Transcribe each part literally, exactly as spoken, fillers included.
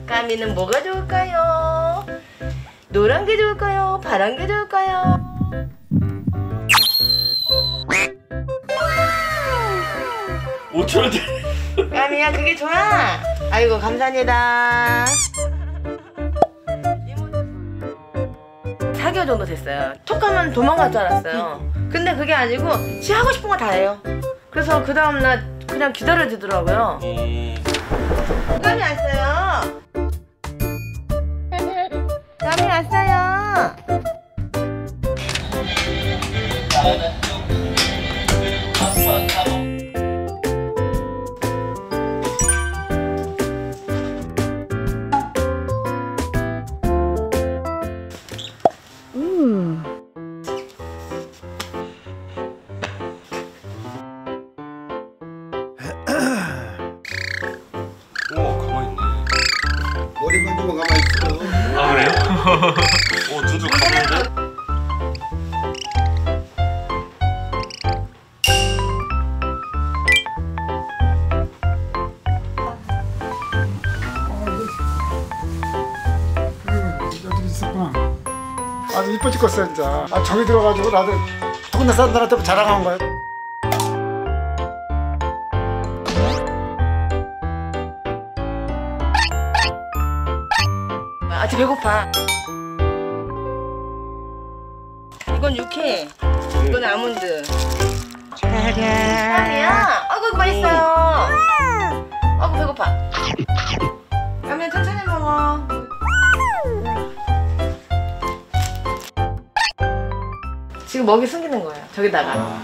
까미는 뭐가 좋을까요? 노란 게 좋을까요? 파란 게 좋을까요? 오천 원짜리. 까미야 그게 좋아? 아이고 감사합니다. 사 개월 정도 됐어요. 톡 하면 도망갈 줄 알았어요. 근데 그게 아니고 지 하고 싶은 거 다 해요. 그래서 그 다음날 그냥 기다려주더라고요. 까미 왔어요. 까미 왔어요. 음. 오, 가만히 있네. 머리만 좀 가만히 있어. 아, 그래요? 오, 두두 가만히. 여기 있었구나. 아주 이뻐 죽겠어 진짜. 아 저기 들어가지고 나도 동네 사람들한테 자랑한 거야. 아직 배고파. 이건 육회, 이건 아몬드. 까미야, 아이고 맛있어요. 아이고 배고파. 까미야 천천히 먹어. 지금 먹이 숨기는 거예요. 저기다가.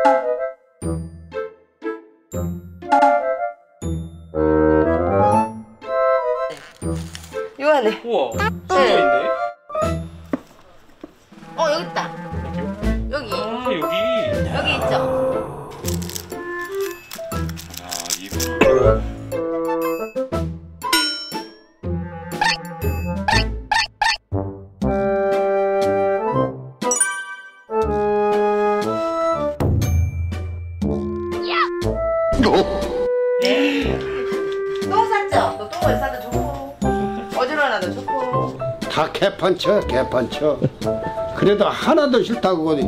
요 안에. 우와, 숨겨 있네. 어 여기 있다. 여기. 아, 여기. 여기 있죠. 아, 이거. 네. 똥 쌌죠? 너 똥을 싸도 좋고 어지러워도 좋고. 다 개판쳐 개판쳐. 그래도 하나도 싫다고 어디.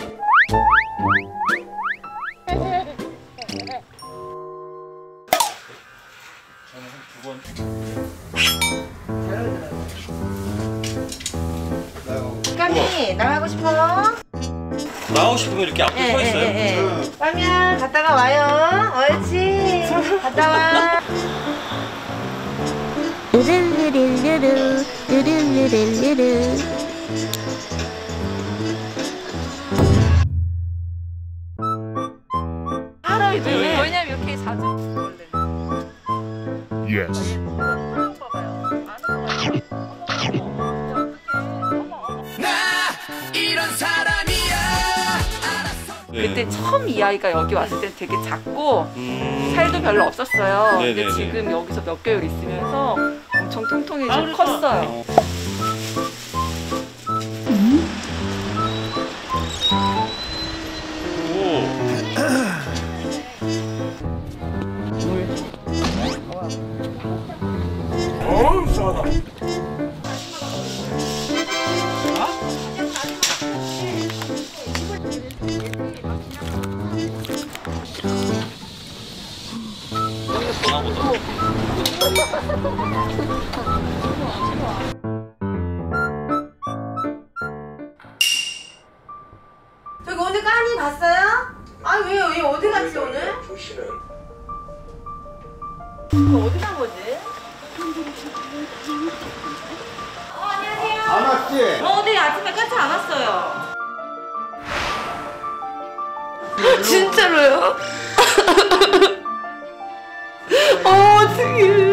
까미 나가고 싶어? 나오고 싶으면 이렇게 앞에 서 있어요. 예, 예. 까미야 갔다가 와요. 옳지. 갔다 와. 루루루루루루 루루루루루루. 하루 이틀. 왜냐면 이렇게 자주 원래. 예스. 네. 그때 처음 이 아이가 여기 왔을 때 되게 작고 음... 살도 별로 없었어요. 네네네. 근데 지금 여기서 몇 개월 있으면서 엄청 통통해지고 컸어요. 어우 싸다. 저기 오늘 까미 봤어요? 아 왜요? 왜 어디 갔지 오늘? 그 어디 간 거지? 어 안녕하세요. 안 왔지? 어 네 아침에 같이 안 왔어요. 진짜로요? 어 어떡해.